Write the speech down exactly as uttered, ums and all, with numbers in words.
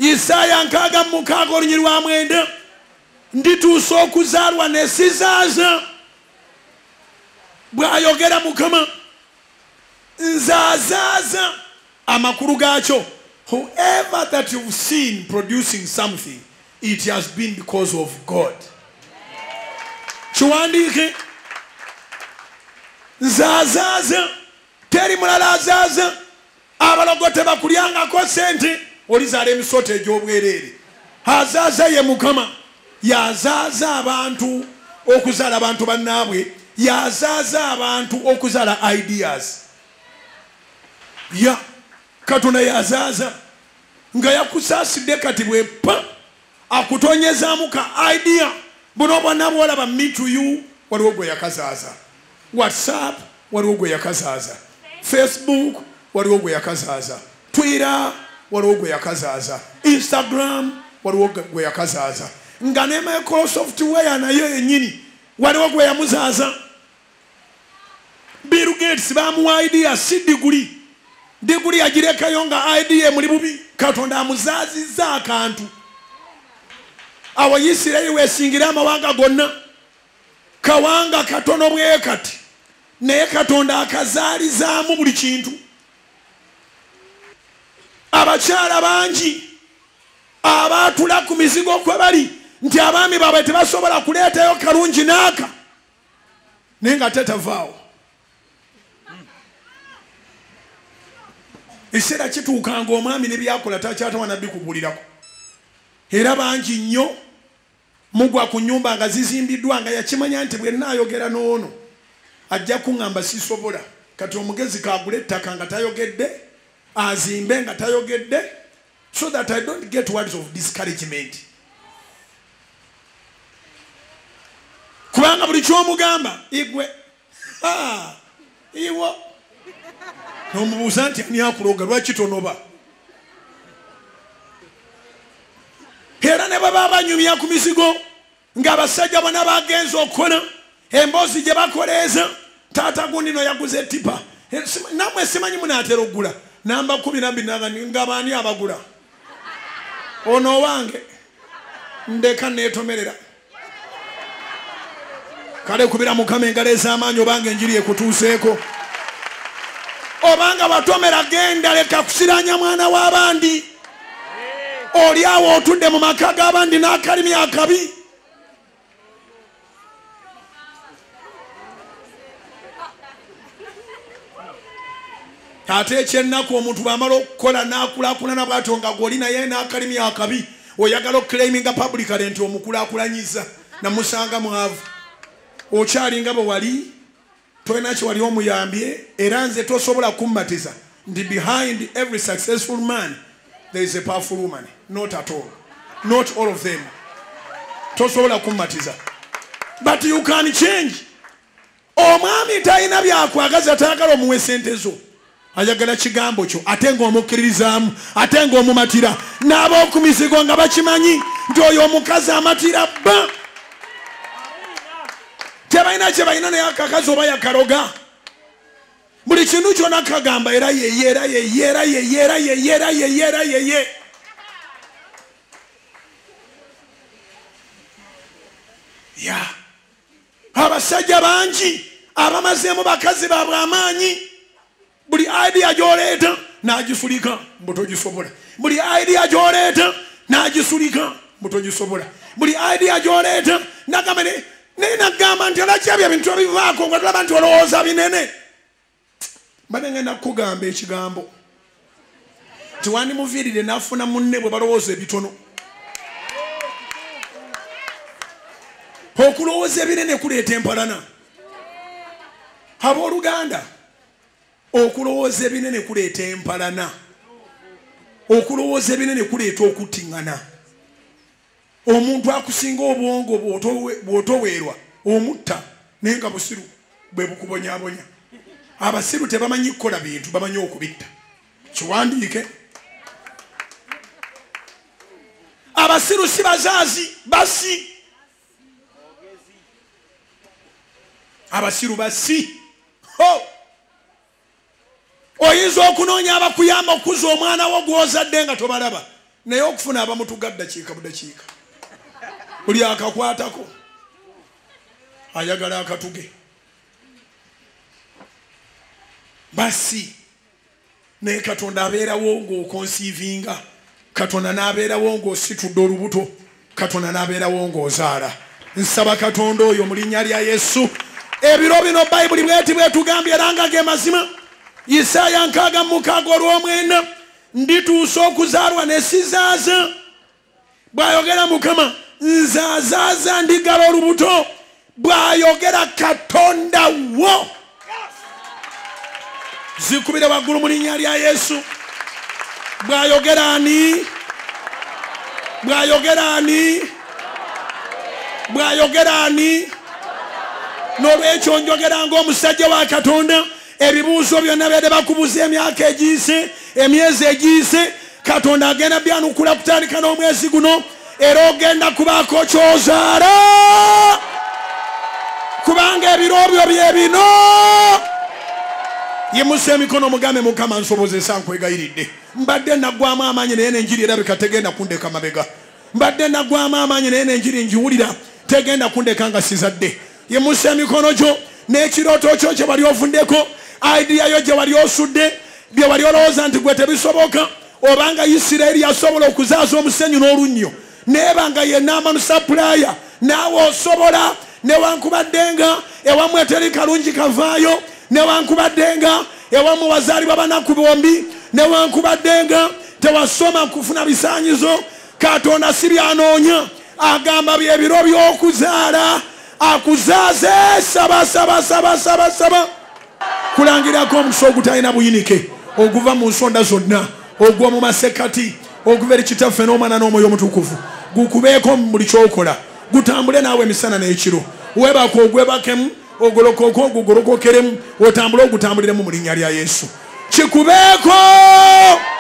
Isaaya nkaaga mukaaga olunyiri lwa mwenda ndituusa okuzaalwa ne sizaaza bw'ayogera Mukama nzaazaaza amakulu gaakyo. Whoever that you've seen producing something, it has been because of God. Kiwandiike nzaazaaza teri mulala azaaza abalogote bakulyangako sente olizaala emisoto egy'obwereere. Azaaza ye Mukama. Yazaaza abantu okuzaala abantu bannaabwe. Yazaaza abantu okuzaala ideas. Ya Katonda yazaaza nga yakusaasidde kati bwepa akutonyezaamu ka idea. Buno bwonna bwolaba me to you waliwo gwe yakazaaza. WhatsApp waliwo gwe yakazaaza. Facebook waliwo gwe yakazaaza. Twitter waliwo gwe yakazaaza. Instagram waliwo gwe yakazaaza. Nga ne Microsoft weya nayo yennyini waliwo gwe yamuzaaza. Bill Gates bamuwa idea si diguli. Diguli yagirekayo nga idea muli bubi. Katonda amuzaazizza akantu. Abayisirayiri weesingira amawanga gonna. Kawanga katono bwe kati. Naye Katonda akazaalizaamu buli kintu. Abakyala bangi abaatula ku mizigo kwe bali nti abaami baabwe tebasobola kuleetayo kalungi n'aka naye nga tetavaawo. Ekiseera kituuka ng'omwami ne byakola takyatawa nabbi kugulirako. Era bangi nnyo mugwa ku nnyumba nga zizimbiddwa nga yakimanya nti bwe nnaayogera n'ono ajja kuŋŋamba sisobola. Kati omugezi kaagula ettaka nga tayogedde, azimbe nga tayogedde, so that I don't get words of discouragement. Kubanga buli ky'omugamba igwe ah iwo n'omubuuza nti ani akuloga lwaki tonoba. Era ne baba banyumya ku mizigo ng'abasajja bonna bagenza okukola emboozi gye bakoleeza. Taata gundi no yaguze tipa namwe simanyi munaatera okugula namba kumi na bbiri nga baani abagula. Ono wange ndeka neetomerera. Kale kubira Mukama engalo ez'amaanyi obanga enjiri ekutuuseeko. Obanga watomera genda leka kusiranya mwana w'abandi. Oli awo otudde mu maka g'abandi n'akalimi akabi. Ate ekyennaku omuntu bw'amala okukola n'akulaakulana bw'atyo nga gw'oli naye n'akalimi akabi oyagala okukilaiminga publicly nti omukulaakulanyiza namusanga mwavu. Okyalinga bwe wali tolina kye wali omuyambye era nze tosobola kummatiza nti behind every successful man there is a powerful woman. Not at all. Not all of them. Tosobola kummatiza. But you can change. Omwami talina byakwagaza tayagala omuwe sente zo. Ayagala kigambo kyo ate ng'omukkiririzaamu ate ng'omumatira n'ab'oku mizigo nga bakimanyi nti oyo omukazi amatira bba. Tebalina kye balina naye akakazi oba yakaroga. Buli kintu kyonna kagamba era yeye era yeye era yeye era yeye era yeye era yeye. Ya abasajja bangi abamazeemu bakazi baabwe amaanyi. Buli idea gy'oleeta n'agisulika mbu togisobola. Buli idea gy'oleeta n'agisulika mbu togisobola. Buli idea gy'oleeta nagamba naye nagamba nti olakyabya bintu ebivaako nga tulaba nti olowooza binene. Mbadde ngenda kukugamba ekigambo nti wandimuviirire n'afuna munne bwe balowooza ebitono. Okulowooza ebinene kuleeta empalana. Abooluganda okulowooza ebinene kuleeta empalana. Okulowooza ebinene kuleeta okuttiŋŋana. Omuntu akusinga obwongo bw'otoweerwa omutta naye nga busiru bwe bukubonyaabonya. Abasiru tebamanyi kukola bintu bamanyi okubitta. Kiwandiike. Abasiru si bazaazi basi. Abasiru basi. Ho! Oyinza okunoonya abakuyamba okukuza omwana wo gw'ozadde nga tobalaba naye okufuna abamutugadda kiika budakiika buli akakwatako ayagala akatuge basi naye Katonda abeerawo ng'okonsiivinga Katonda n'abeerawo ng'ositudde olubuto Katonda n'abeerawo ng'ozaala nsaba Katonda oyo mu linnya lya Yesu ebiro bino Bayibuli bweti bwetugambye era nga ge mazima Isaaya nkaaga mukaaga olw'omwenda ndituusa okuzaalwa ne sizaaza bw'ayogera Mukama nzaazaaza ndigala olubuto bw'ayogera Katonda wo zikubire waggulu mu linnya lya Yesu bw'ayogera ani bw'ayogera ani bw'ayogera ani n'olwekyo njogera ng'omusajja wa Katonda ebibuuzo byonna byadde bakubuza emyaka egiyise emyezi egiyise Katonda agenda byanukula kutandika n'omwezi guno era ogenda kubaako ky'ozaala kubanga ebiro byo bye bino yimusa emikono mugambe Mukama nsobozesa nkwegayiridde mbadde naggwamu amaanyi naye n'enjiri erabika tegenda kundeka mabega mbadde naggwamu amaanyi naye n'enjiri njiwulira tegenda kundeka nga sizadde yimusa emikono gyo n'ekirooto kyo kye wali ovuddeko idea yo gye wali osudde bye wali olowooza nti gwe tebisoboka obanga Isirayiri yasobola okuzaaza omusenyu n'olunnyo neebanga yenna amanu sapulaya naawe osobola newankubadde nga ewamu eteri kalungi kavaayo newankubadde nga ewamu wazaalibwa banaku bombi newankubadde nga tewasoma kufuna bisaanyizo Katonda si byanoonya agamba byebiro by'okuzaala akuzaaze saba saba saba saba saba kulangirako omukisa ogutalina buyinike oguva mu nsonda zonna ogwa mu masekati oguva eri Kitaffe n'Omwana n'Omwoyo Omutukuvu gukubeeko mu buli kyokola gutambule naawe emisana n'ekiro weebaka ogwebakemu ogolokoka ogugolokokeremu otambule ogutambuliremu mu linnya lya Yesu kikubeeko